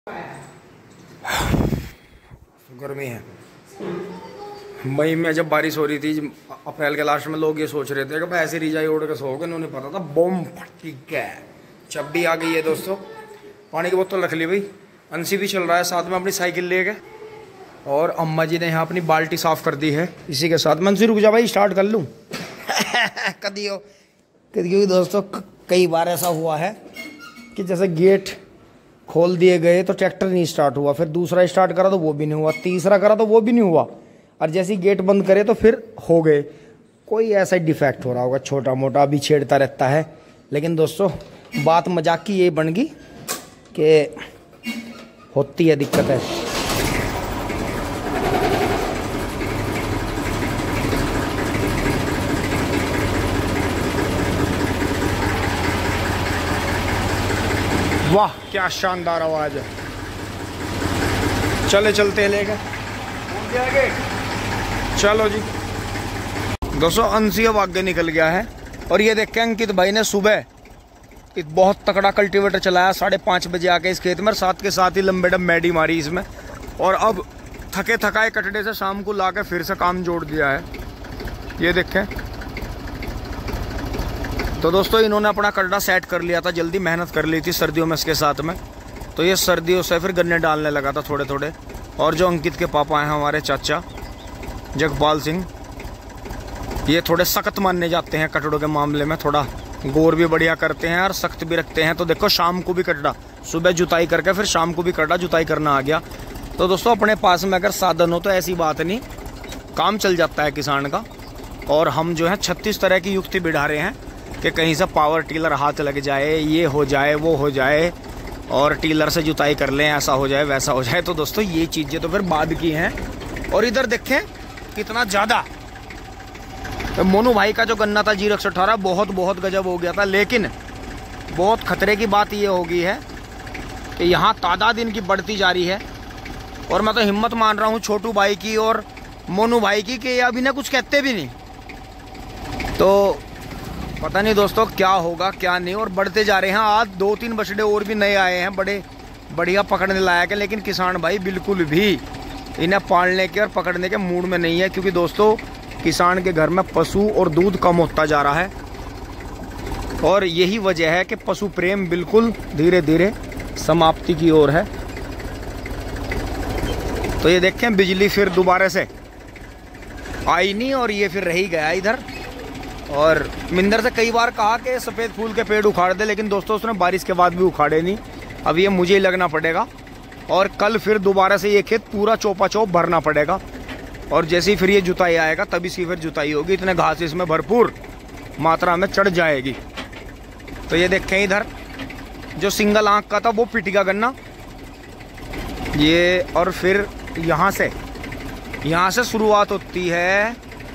गर्मी है। मई में जब बारिश हो रही थी अप्रैल के लास्ट में, लोग ये सोच रहे थे कि भाई ऐसे रिजाई ओढ़ के सोओगे, उन्होंने पता था बम फटी है। चब्बी आ गई है दोस्तों, पानी की बोतल रख ली भाई। अंशी भी चल रहा है साथ में अपनी साइकिल लेके, और अम्मा जी ने यहाँ अपनी बाल्टी साफ कर दी है। इसी के साथ मंशी रुक जा भाई, स्टार्ट कर लूँ। क्योंकि दोस्तों कई बार ऐसा हुआ है कि जैसे गेट खोल दिए गए तो ट्रैक्टर नहीं स्टार्ट हुआ, फिर दूसरा स्टार्ट करा तो वो भी नहीं हुआ, तीसरा करा तो वो भी नहीं हुआ, और जैसे ही गेट बंद करे तो फिर हो गए। कोई ऐसा डिफेक्ट हो रहा होगा छोटा मोटा, अभी छेड़ता रहता है। लेकिन दोस्तों बात मजाक की ये बन गई कि होती है दिक्कत है। वाह क्या शानदार आवाज है। चले चलते लेकर चलो जी दोस्तों। अंशी अब आगे निकल गया है, और ये देखें अंकित भाई ने सुबह एक बहुत तकड़ा कल्टीवेटर चलाया 5:30 बजे आके इस खेत में, साथ के साथ ही लंबे डब मैडी मारी इसमें, और अब थके थकाए कटड़े से शाम को लाके फिर से काम जोड़ दिया है। ये देखें। तो दोस्तों इन्होंने अपना कटड़ा सेट कर लिया था, जल्दी मेहनत कर ली थी सर्दियों में इसके साथ में, तो ये सर्दियों से फिर गन्ने डालने लगा था थोड़े थोड़े। और जो अंकित के पापा हैं हमारे चाचा जगपाल सिंह, ये थोड़े सख्त मानने जाते हैं कटड़ों के मामले में, थोड़ा गौर भी बढ़िया करते हैं और सख्त भी रखते हैं। तो देखो शाम को भी कटड़ा, सुबह जुताई करके फिर शाम को भी कटड़ा जुताई करना आ गया। तो दोस्तों अपने पास में अगर साधन हो तो ऐसी बात नहीं, काम चल जाता है किसान का। और हम जो है 36 तरह की युक्ति बिढ़ा रहे हैं कि कहीं से पावर टीलर हाथ लग जाए, ये हो जाए वो हो जाए, और टीलर से जुताई कर लें, ऐसा हो जाए वैसा हो जाए। तो दोस्तों ये चीज़ें तो फिर बाद की हैं। और इधर देखें कितना ज़्यादा तो मोनू भाई का जो गन्ना था G 118 बहुत गजब हो गया था। लेकिन बहुत खतरे की बात ये हो गई है कि यहाँ तादाद इनकी बढ़ती जा रही है, और मैं तो हिम्मत मान रहा हूँ छोटू भाई की और मोनू भाई की कि ये अभी ना कुछ कहते भी नहीं। तो पता नहीं दोस्तों क्या होगा क्या नहीं, और बढ़ते जा रहे हैं। आज 2-3 बछड़े और भी नए आए हैं, बड़े बढ़िया पकड़ने लायक है। लेकिन किसान भाई बिल्कुल भी इन्हें पालने के और पकड़ने के मूड में नहीं है, क्योंकि दोस्तों किसान के घर में पशु और दूध कम होता जा रहा है, और यही वजह है कि पशु प्रेम बिल्कुल धीरे धीरे समाप्ति की ओर है। तो ये देखें बिजली फिर दोबारा से आई नहीं, और ये फिर रही गया इधर। और मिंदर से कई बार कहा कि सफ़ेद फूल के पेड़ उखाड़ दे, लेकिन दोस्तों उसने बारिश के बाद भी उखाड़े नहीं। अब ये मुझे ही लगना पड़ेगा, और कल फिर दोबारा से ये खेत पूरा चौपा चौप भरना पड़ेगा। और जैसे ही फिर ये जुताई आएगा तभी सी फिर जुताई होगी, इतने घास इसमें भरपूर मात्रा में चढ़ जाएगी। तो ये देखें इधर जो सिंगल आंख का था वो पिटिका गन्ना ये, और फिर यहाँ से शुरुआत होती है।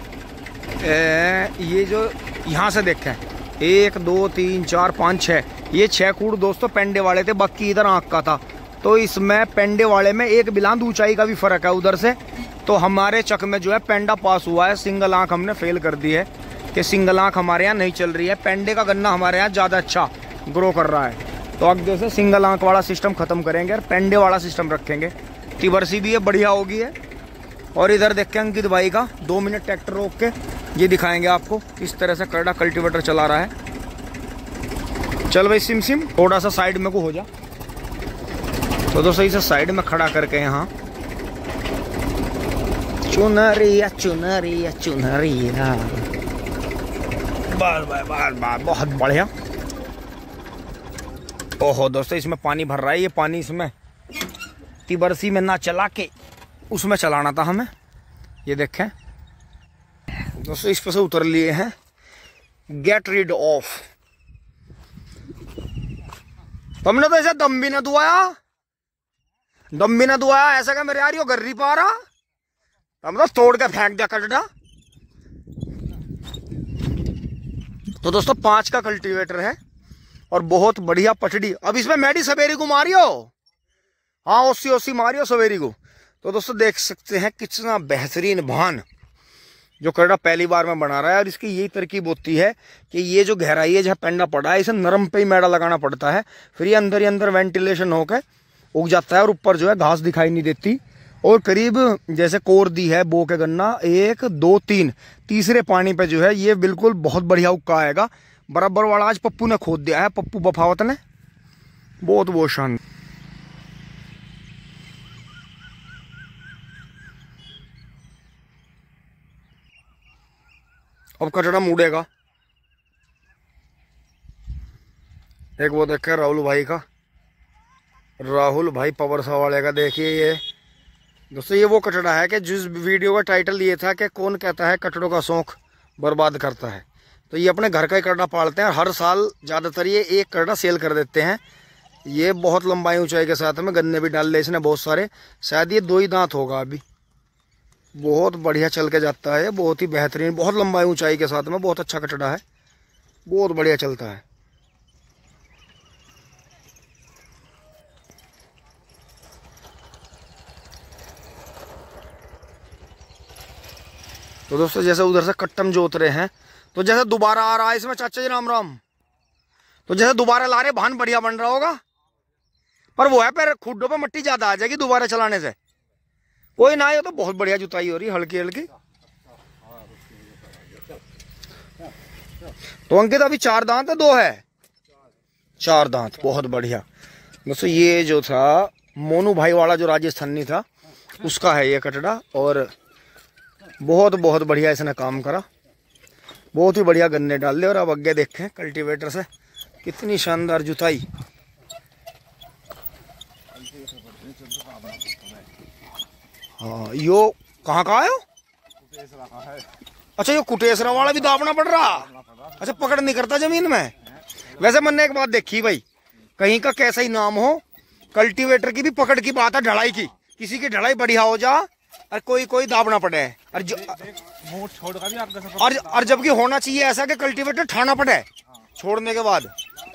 ये जो यहाँ से देखें 1 2 3 4 5 6, ये 6 कूड़ दोस्तों पेंडे वाले थे, बाकी इधर आंख का था। तो इसमें पेंडे वाले में 1 बिलांद ऊंचाई का भी फर्क है उधर से। तो हमारे चक में जो है पेंडा पास हुआ है, सिंगल आंख हमने फेल कर दी है कि सिंगल आंख हमारे यहाँ नहीं चल रही है। पेंडे का गन्ना हमारे यहाँ ज़्यादा अच्छा ग्रो कर रहा है। तो अब जैसे सिंगल आंख वाला सिस्टम ख़त्म करेंगे और पेंडे वाला सिस्टम रखेंगे। तिबरसी भी ये बढ़िया होगी है। और इधर देखें अंकित भाई का 2 मिनट ट्रैक्टर रोक के ये दिखाएंगे आपको किस तरह से कड़ा कल्टीवेटर चला रहा है। चल भाई सिम थोड़ा सा साइड में को हो जा। तो दोस्तों इसे साइड में खड़ा करके यहाँ चुनरिया चुनरिया चुनरिया, बार बहुत बढ़िया। ओहो दोस्तों इसमें पानी भर रहा है। ये पानी इसमें तिबरसी में ना चला के उसमें चलाना था हमें। ये देखें दोस्तों इस पर से उतर लिए हैं। Get rid of. तुमने तो ऐसा दम भी ना दुआया ऐसा क्या मेरे यार यो गर्री पा रहा, हम तो तोड़ के फेंक दिया कटड़ा। तो दोस्तों 5 का कल्टीवेटर है और बहुत बढ़िया पटड़ी। अब इसमें मैडी सवेरी को मारियो, हाँ 80 मारियो सवेरी को। तो दोस्तों देख सकते हैं कितना बेहतरीन भान जो कटड़ा पहली बार में बना रहा है। और इसकी यही तरकीब होती है कि ये जो गहराई है जहाँ पेंडा पड़ा है इसे नरम पे ही मैड़ा लगाना पड़ता है, फिर ये अंदर ही अंदर वेंटिलेशन होकर उग जाता है और ऊपर जो है घास दिखाई नहीं देती। और करीब जैसे कोर दी है बो के गन्ना 1 2 3 तीसरे पानी पे जो है ये बिल्कुल बहुत बढ़िया उक्का आएगा। बराबर वाला आज पप्पू ने खोद दिया है, पप्पू बफावत ने, बहुत शानदार। अब कचड़ा मुड़ेगा। एक वो देखा राहुल भाई का, राहुल भाई पावर सा वाले का। देखिए ये दोस्तों ये वो कचड़ा है कि जिस वीडियो का टाइटल ये था कि कौन कहता है कचड़ों का शौक बर्बाद करता है। तो ये अपने घर का ही कचड़ा पालते हैं और हर साल ज़्यादातर ये एक कचड़ा सेल कर देते हैं। ये बहुत लंबाई ऊंचाई के साथ में गन्ने भी डाल ले इसने बहुत सारे, शायद ये 2 ही दांत होगा अभी। बहुत बढ़िया चल के जाता है, बहुत ही बेहतरीन, बहुत लंबाई ऊंचाई के साथ में, बहुत अच्छा कचड़ा है, बहुत बढ़िया चलता है। तो दोस्तों जैसे उधर से कट्टम जोत रहे हैं तो जैसे दोबारा आ रहा है इसमें, चाचा जी राम राम, तो जैसे दोबारा ला रहे भान बढ़िया बन रहा होगा। पर वो है फिर खुड्डों पे मट्टी ज्यादा आ जाएगी दोबारा चलाने से। कोई ना, ये तो बहुत बढ़िया जुताई हो रही है, हल्की हल्की। तो अंकित अभी 4 दांत है 2 है? 4 दांत, बहुत बढ़िया। दोस्तों ये जो था मोनू भाई वाला जो राजस्थानी था उसका है ये कचड़ा, और बहुत बढ़िया इसने काम करा, बहुत ही बढ़िया गन्ने डाल दिए। और अब आगे देखें कल्टीवेटर से कितनी शानदार जुताई। हाँ यो कहाँ का है? अच्छा ये कुटेसरा वाला भी दाबना पड़ रहा। अच्छा पकड़ नहीं करता जमीन में। वैसे मैंने एक बात देखी भाई, कहीं का कैसा ही नाम हो, कल्टीवेटर की भी पकड़ की बात है ढलाई की। किसी की ढलाई बढ़िया हो जा और कोई दाबना पड़े, और जबकि होना चाहिए ऐसा कि कल्टीवेटर ठाना पड़े छोड़ने के बाद।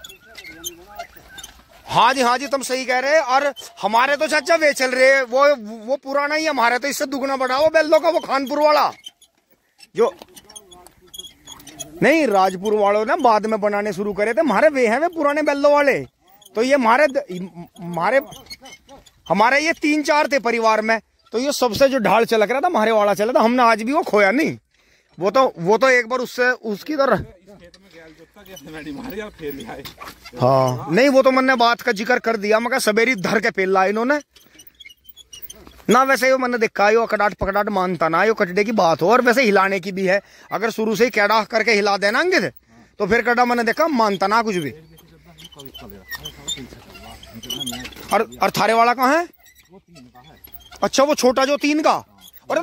हाँ जी तुम सही कह रहे हैं। और हमारे तो चाचा वे चल रहे, वो पुराना ही, हमारे तो इससे दुगना बड़ा वो बेल्लो का, वो खानपुर वाला जो नहीं, राजपुर वालों ने बाद में बनाने शुरू करे थे, हमारे वे हैं वे पुराने बेल्लो वाले। तो ये हमारे ये 3-4 थे परिवार में, तो ये सबसे जो ढाल चलक रहा था हमारे वाला चला था। हमने आज भी वो खोया नहीं। वो तो एक बार उससे उसकी तरह हाँ नहीं, वो तो मैंने बात का जिक्र कर दिया, मगर सवेरी धर के पेल ला इन्होंने ना। वैसे यो मैंने देखा यो कटाट पकड़ाट मानता ना, यो कटड़े की बात हो, और वैसे हिलाने की भी है। अगर शुरू से ही कैडा करके हिला देना अंकित तो फिर कटा मैंने देखा मानता ना कुछ भी। और थारे वाला कहाँ है? अच्छा वो छोटा जो 3 का। अरे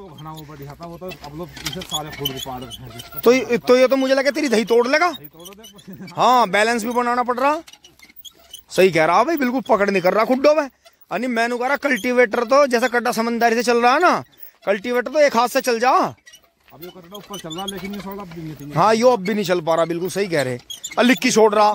तो ये तो मुझे लगा तेरी दही तोड़ लेगा। हाँ बैलेंस भी बनाना पड़ रहा। सही कह रहा भाई, बिल्कुल पकड़ नहीं कर रहा खुड्डों में। अनी मैंने कह रहा कल्टीवेटर तो जैसा कड्डा समझदारी से चल रहा है ना, कल्टीवेटर तो एक हाथ से चल जा। अब ये कट्टा ऊपर चल रहा लेकिन हाँ यो अब भी नहीं चल पा रहा, बिल्कुल सही कह रहे। लिक्की छोड़ रहा,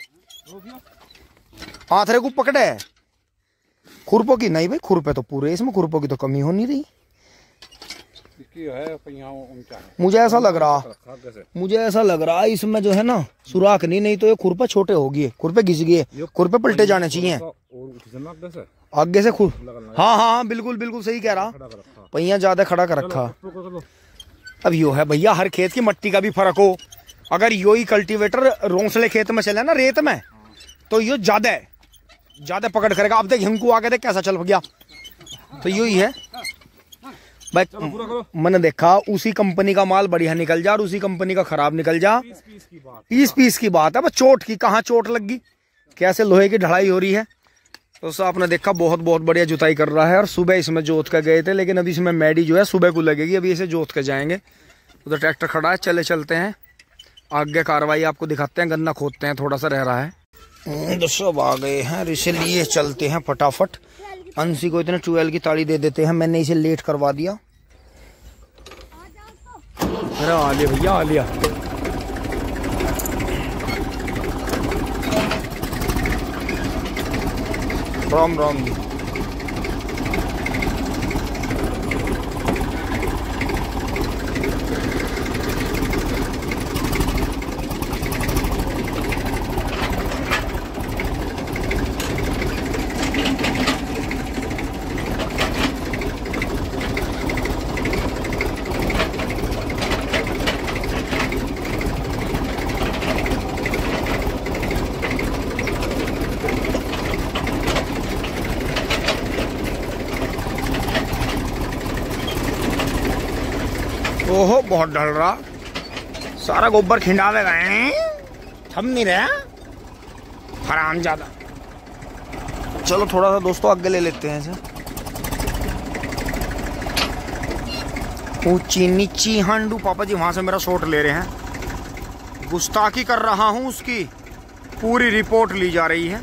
हाथ रे को पकड़े। खुरपो की नहीं भाई, खुरपे तो पूरे, इसमें खुरपो की तो कमी हो नहीं रही। मुझे ऐसा लग रहा इसमें जो है ना सुराख नहीं तो ये खुरपे छोटे हो गए, खुरपे घिस गए, खुरपे पलटे जाने चाहिए आगे से। हाँ बिल्कुल सही कह रहा, पहिया ज्यादा खड़ा कर रखा। अब यो है भैया, हर खेत की मट्टी का भी फर्क हो। अगर यो ही कल्टीवेटर रोंसले खेत में चले ना रेत में, तो यो ज्यादा पकड़ करेगा। अब देख हिमकू आगे देख कैसा चल गया। तो यो ही है भाई, मैंने देखा उसी कंपनी का माल बढ़िया निकल जा और उसी कंपनी का खराब निकल जा। 20 की बात है, बस चोट की कहाँ चोट लग गई, कैसे लोहे की ढलाई हो रही है। तो आपने देखा बहुत बढ़िया जुताई कर रहा है। और सुबह इसमें जोत के गए थे, लेकिन अभी इसमें मैडी जो है सुबह को लगेगी, अभी इसे जोत के जाएंगे। उधर ट्रैक्टर खड़ा है, चलते हैं आगे कार्रवाई आपको दिखाते हैं। गन्ना खोदते हैं, थोड़ा सा रह रहा है। दोस्तों आ गए हैं, इसलिए चलते हैं फटाफट। अंशी को इतने 12 की ताड़ी दे देते हैं, मैंने इसे लेट करवा दिया। अरे आ लिया भैया, आ लिया। राम जी। ओहो बहुत ढल रहा, सारा गोबर खिंडावे गए, थम नहीं रहा हरामजादा। चलो थोड़ा सा दोस्तों आगे ले लेते हैं इसे। ऊंची नीची हांडू, पापा जी वहां से मेरा शॉट ले रहे हैं, गुस्ताखी कर रहा हूं उसकी पूरी रिपोर्ट ली जा रही है।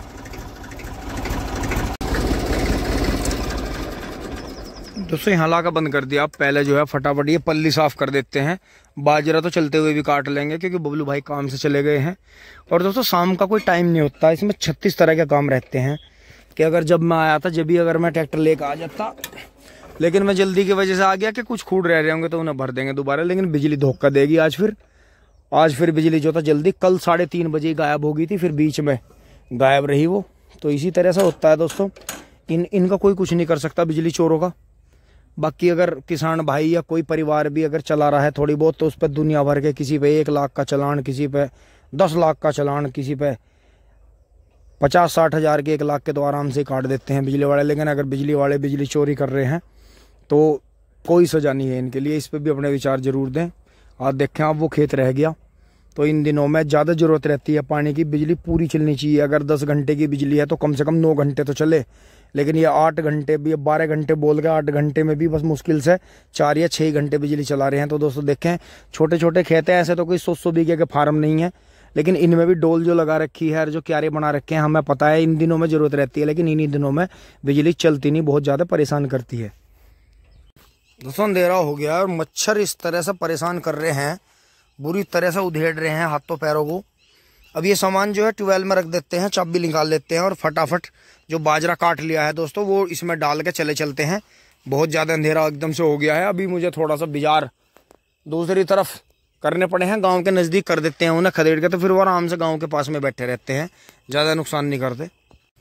दोस्तों यहाँ लाका बंद कर दिया। अब पहले जो है फटाफट ये पल्ली साफ कर देते हैं। बाजरा तो चलते हुए भी काट लेंगे क्योंकि बबलू भाई काम से चले गए हैं। और दोस्तों शाम का कोई टाइम नहीं होता, इसमें 36 तरह के काम रहते हैं कि अगर जब मैं आया था जब भी अगर मैं ट्रैक्टर लेकर आ जाता, लेकिन मैं जल्दी की वजह से आ गया कि कुछ खूड रह रहे होंगे तो उन्हें भर देंगे दोबारा। लेकिन बिजली धोखा देगी आज फिर बिजली जो था जल्दी, कल 3:30 बजे गायब हो गई थी, फिर बीच में गायब रही वो। तो इसी तरह से होता है दोस्तों, इनका कोई कुछ नहीं कर सकता बिजली चोरों का। बाकी अगर किसान भाई या कोई परिवार भी अगर चला रहा है थोड़ी बहुत, तो उस पर दुनिया भर के, किसी पे 1 लाख का चलान, किसी पे 10 लाख का चलान, किसी पे 50-60 हज़ार के 1 लाख के तो आराम से काट देते हैं बिजली वाले। लेकिन अगर बिजली वाले बिजली चोरी कर रहे हैं तो कोई सजा नहीं है इनके लिए। इस पर भी अपने विचार जरूर दें। आज देखें आप वो खेत रह गया, तो इन दिनों में ज़्यादा ज़रूरत रहती है पानी की। बिजली पूरी चलनी चाहिए। अगर 10 घंटे की बिजली है तो कम से कम 9 घंटे तो चले। लेकिन ये 8 घंटे भी, 12 घंटे बोल के 8 घंटे में भी बस मुश्किल से 4 या 6 घंटे बिजली चला रहे हैं। तो दोस्तों देखें, छोटे छोटे खेत हैं, ऐसे तो कोई 100 बीघे के फार्म नहीं है, लेकिन इनमें भी डोल जो लगा रखी है और जो क्यारे बना रखे हैं, हमें पता है इन दिनों में ज़रूरत रहती है। लेकिन इन्हीं दिनों में बिजली चलती नहीं, बहुत ज़्यादा परेशान करती है। दोस्तों अंधेरा हो गया और मच्छर इस तरह से परेशान कर रहे हैं, बुरी तरह से उधेड़ रहे हैं हाथों पैरों को। अब ये सामान जो है ट्यूबवेल में रख देते हैं, चाबी निकाल लेते हैं और फटाफट जो बाजरा काट लिया है दोस्तों वो इसमें डाल के चलते हैं। बहुत ज़्यादा अंधेरा एकदम से हो गया है। अभी मुझे थोड़ा सा बाजार दूसरी तरफ करने पड़े हैं, गांव के नज़दीक कर देते हैं उन्हें खदेड़ के, तो फिर वो आराम से गांव के पास में बैठे रहते हैं, ज़्यादा नुकसान नहीं करते।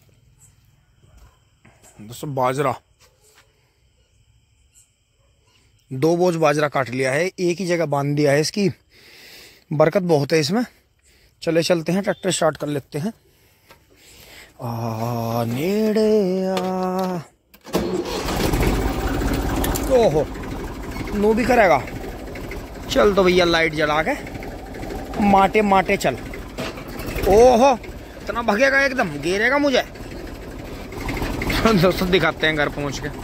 दोस्तों बाजरा 2 बोझ बाजरा काट लिया है, एक ही जगह बांध दिया है। इसकी बरकत बहुत है इसमें। चलते हैं, ट्रैक्टर स्टार्ट कर लेते हैं। नेड़े आ, ओहो नो भी करेगा। चल तो भैया लाइट जला के माटे माटे चल। ओहो इतना भगेगा, एकदम गिरेगा मुझे। दोस्तों दिखाते हैं घर पहुंच के।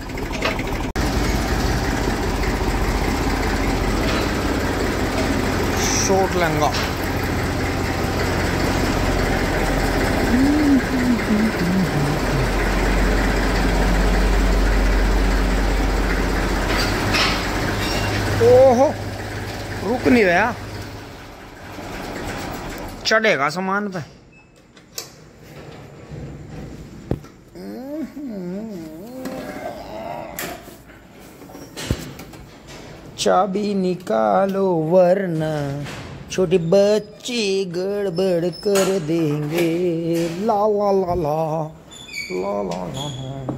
शॉट लहंगा ओहो रुक नहीं रहा, चढ़ेगा सामान पे। चाबी निकालो वरना छोटी बच्ची गड़बड़ कर देंगे। ला ला ला ला ला ला ला।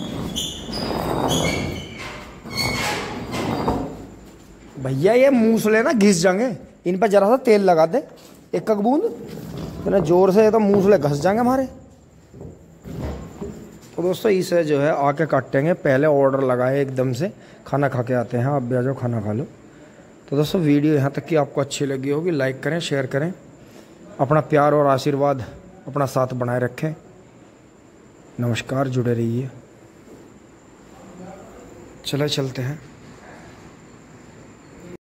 भैया ये मूसले ना घिस जाएंगे, इन पर जरा सा तेल लगा दे, एक बूंद, इतना जोर से तो मूसले घस जाएंगे हमारे। तो दोस्तों इसे जो है आके काटेंगे। पहले ऑर्डर लगाए एकदम से, खाना खा के आते हैं, आप भी आ जाओ खाना खा लो। तो दोस्तों वीडियो यहाँ तक कि आपको अच्छी लगी होगी, लाइक करें, शेयर करें, अपना प्यार और आशीर्वाद अपना साथ बनाए रखें। नमस्कार, जुड़े रहिए। चलते हैं।